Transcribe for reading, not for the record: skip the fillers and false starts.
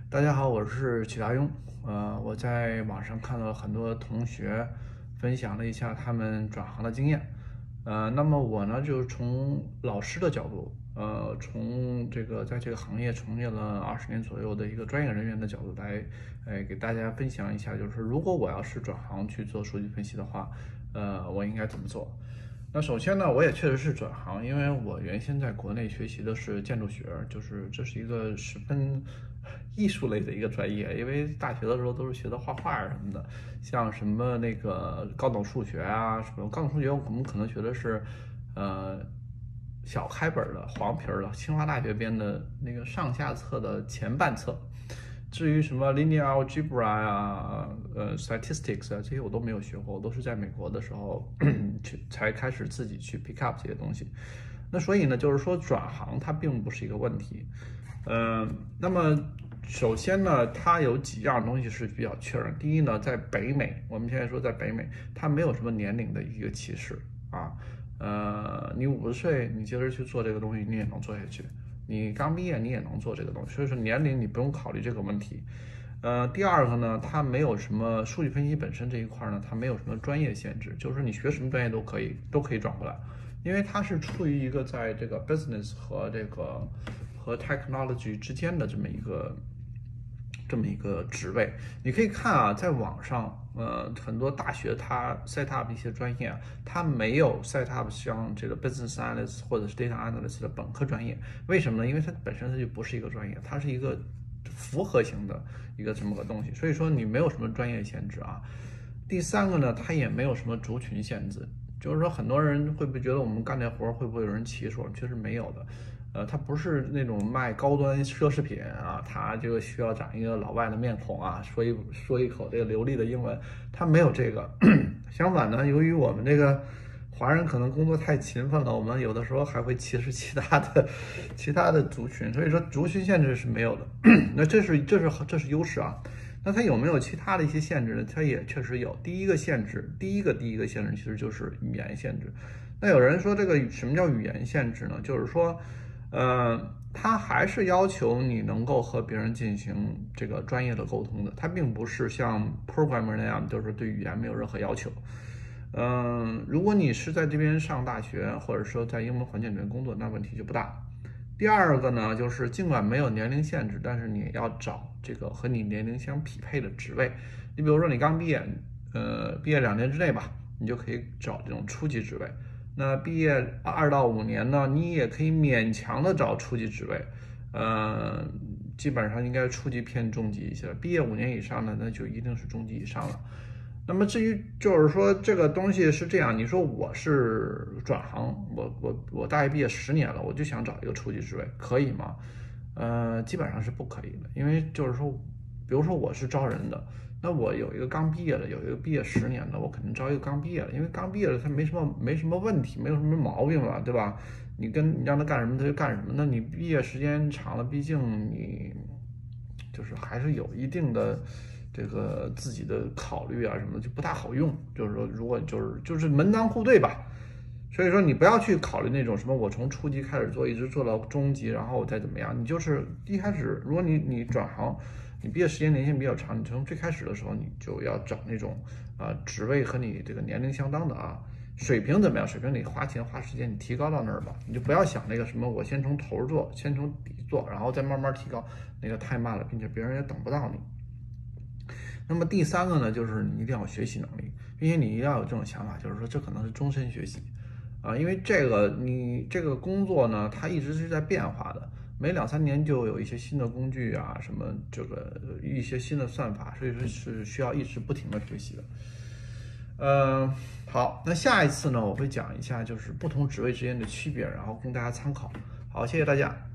大家好，我是曲大庸。我在网上看到很多同学分享了一下他们转行的经验。那么我呢，就是从老师的角度，从在这个行业从业了20年左右的一个专业人员的角度来，给大家分享一下，就是如果我要是转行去做数据分析的话，我应该怎么做？那首先呢，我也确实是转行，因为我原先在国内学习的是建筑学，就是这是一个十分艺术类的一个专业，因为大学的时候都是学的画画什么的，像什么那个高等数学啊，什么高等数学我们可能学的是，小开本的黄皮的清华大学编的那个上下册的前半册。至于什么 linear algebra 呀、statistics 啊，这些我都没有学过，我都是在美国的时候才开始自己去 pick up 这些东西。那所以呢，就是说转行它并不是一个问题。那么首先呢，它有几样东西是比较确认。第一呢，在北美，我们现在说在北美，它没有什么年龄的一个歧视啊。你50岁，你接着去做这个东西，你也能做下去。你刚毕业你也能做这个东西，所以说年龄你不用考虑这个问题。第二个呢，它没有什么数据分析本身这一块呢，它没有什么专业限制，就是你学什么专业都可以转过来，因为它是处于一个在这个 business 和 technology 之间的这么一个职位。你可以看啊，在网上，很多大学它 set up 一些专业，它没有 set up 像这个 business analyst 或者是 data analyst 的本科专业。为什么呢？因为它本身它就不是一个专业，它是一个复合型的一个这么个东西，所以说你没有什么专业限制啊。第三个呢，它也没有什么族群限制，就是说很多人会不会觉得我们干这活会不会有人歧视我们？确实没有的。它不是那种卖高端奢侈品啊，它就需要长一个老外的面孔啊，说一口这个流利的英文，它没有这个。相反呢，由于我们这个华人可能工作太勤奋了，我们有的时候还会歧视其他的族群，所以说族群限制是没有的。那这是优势啊。那它有没有其他的一些限制呢？它也确实有。第一个限制其实就是语言限制。那有人说这个什么叫语言限制呢？就是说，它还是要求你能够和别人进行这个专业的沟通的，它并不是像 programmer 那样，就是对语言没有任何要求。如果你是在这边上大学，或者说在英文环境里面工作，那问题就不大。第二个呢，就是尽管没有年龄限制，但是你要找这个和你年龄相匹配的职位。你比如说你刚毕业，毕业2年之内吧，你就可以找这种初级职位。那毕业2到5年呢，你也可以勉强的找初级职位，基本上应该初级偏中级一些了。毕业5年以上的，那就一定是中级以上了。那么至于就是说这个东西是这样，你说我是转行，我大学毕业10年了，我就想找一个初级职位，可以吗？基本上是不可以的，因为就是说，比如说我是招人的，那我有一个刚毕业的，有一个毕业10年的，我肯定招一个刚毕业的，因为刚毕业的他没什么问题，没有什么毛病了，对吧？你让他干什么他就干什么，那你毕业时间长了，毕竟你就是还是有一定的这个自己的考虑啊什么的，就不大好用。就是说，如果就是门当户对吧。所以说你不要去考虑那种什么我从初级开始做，一直做到中级，然后我再怎么样。你就是一开始，如果你转行，你毕业时间年限比较长，你从最开始的时候你就要找那种职位和你这个年龄相当的啊。水平怎么样？水平你花钱花时间你提高到那儿吧，你就不要想那个什么我先从头做，先从底做，然后再慢慢提高，那个太慢了，并且别人也等不到你。那么第三个呢，就是你一定要有学习能力，并且你一定要有这种想法，就是说这可能是终身学习。因为你这个工作呢，它一直是在变化的，每2、3年就有一些新的工具啊，什么一些新的算法，所以说是需要一直不停的学习的。好，那下一次呢，我会讲一下就是不同职位之间的区别，然后供大家参考。好，谢谢大家。